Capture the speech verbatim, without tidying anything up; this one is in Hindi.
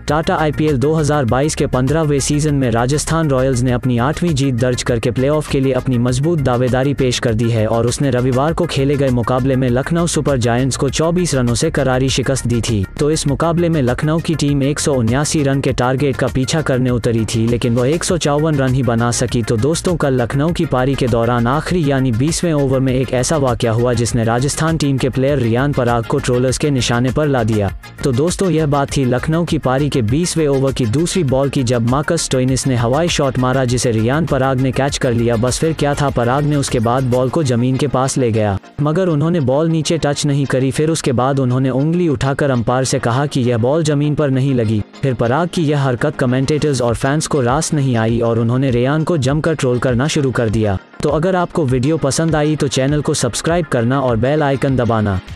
टाटा आईपीएल दो हज़ार बाईस के पंद्रहवें सीजन में राजस्थान रॉयल्स ने अपनी आठवीं जीत दर्ज करके प्लेऑफ के लिए अपनी मजबूत दावेदारी पेश कर दी है और उसने रविवार को खेले गए मुकाबले में लखनऊ सुपर जायंट्स को चौबीस रनों से करारी शिकस्त दी थी। तो इस मुकाबले में लखनऊ की टीम एक सौ उन्यासी रन के टारगेट का पीछा करने उतरी थी, लेकिन वह एक सौ चौवन रन ही बना सकी। तो दोस्तों, कल लखनऊ की पारी के दौरान आखिरी यानी बीसवें ओवर में एक ऐसा वाकया हुआ जिसने राजस्थान टीम के प्लेयर रियान पराग को ट्रोलर्स के निशाने पर ला दिया। तो दोस्तों, यह बात थी लखनऊ की पारी के बीसवें ओवर की दूसरी बॉल की, जब मार्कस स्टोइनिस ने हवाई शॉट मारा जिसे रियान पराग ने कैच कर लिया। बस फिर क्या था, पराग ने उसके बाद बॉल को जमीन के पास ले गया, मगर उन्होंने बॉल नीचे टच नहीं करी। फिर उसके बाद उन्होंने उंगली उठाकर अंपायर से कहा कि यह बॉल जमीन पर नहीं लगी। फिर पराग की यह हरकत कमेंटेटर्स और फैंस को रास नहीं आई और उन्होंने रियान को जमकर ट्रोल करना शुरू कर दिया। तो अगर आपको वीडियो पसंद आई तो चैनल को सब्सक्राइब करना और बेल आइकन दबाना।